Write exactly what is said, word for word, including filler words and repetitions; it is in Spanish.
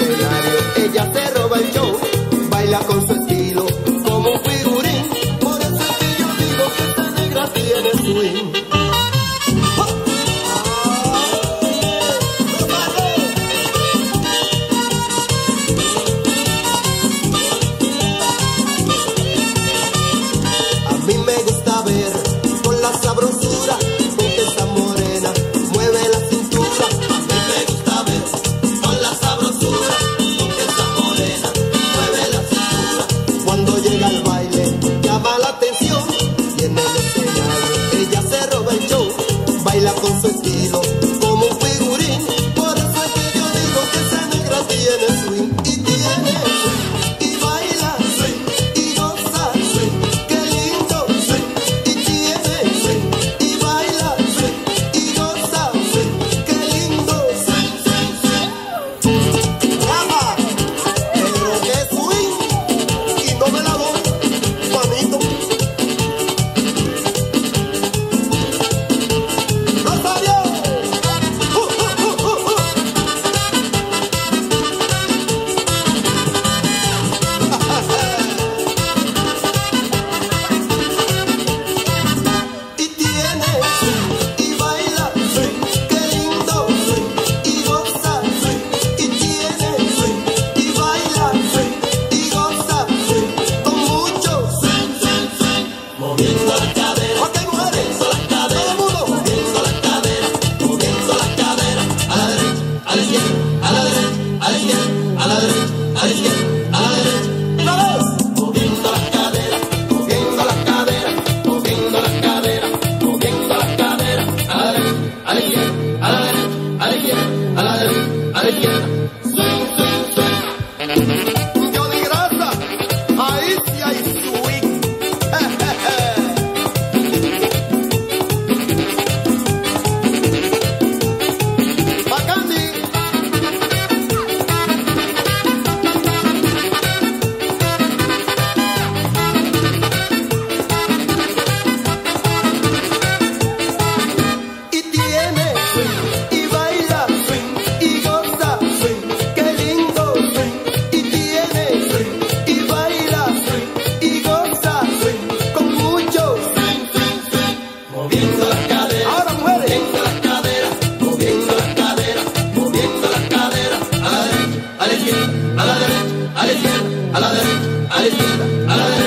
escenario ella se roba el show, baila con su estilo como un figurín. Por eso es que yo digo que esta negra tiene swing. A mí me gusta ver con la sabrosura con que esa morena mueve la cintura. A mí me gusta ver con la sabrosura con que esa morena mueve la cintura. Cuando llega al baile llama la atención y en el escenario ella se roba el show, baila con su estilo como un figurín. Por eso es que yo digo que esa negra tiene swing y tiene swing y baila swing y goza swing. Qué lindo swing y tiene swing y baila swing y goza swing. Qué lindo swing, swing, swing. Llama, pero que swing y no me la doy, Juanito. Rosario. Uh, uh, uh, uh, uh. Y tiene swing y baila swing, qué lindo swing y goza swing. Y tiene swing y baila swing y goza swing con mucho swing, swing, swing. Moviendo las caderas, ok mujeres, moviendo las caderas, todo el mundo, moviendo las caderas, moviendo las caderas, a la derecha, a la izquierda, a la derecha, a la izquierda, a la derecha, a la izquierda, a la derecha. Una vez, moviendo las caderas, moviendo las caderas, moviendo las caderas, moviendo las caderas, a la derecha, a la izquierda, a la derecha, a la izquierda, a la derecha, a la izquierda. Swing, swing, swing. Yo di grasa, ahí sí hay swing. Bacandi. Y tiene swing y baila swing y goza swing. Qué lindo swing. Y tiene swing y baila swing y goza swing con mucho swing, swing, swing. Moviendo las caderas. Ahora mujeres. Moviendo las caderas. Moviendo las caderas. Moviendo las caderas. A la derecha, a la izquierda, a la derecha, a la izquierda, a la derecha, a la izquierda, a la derecha.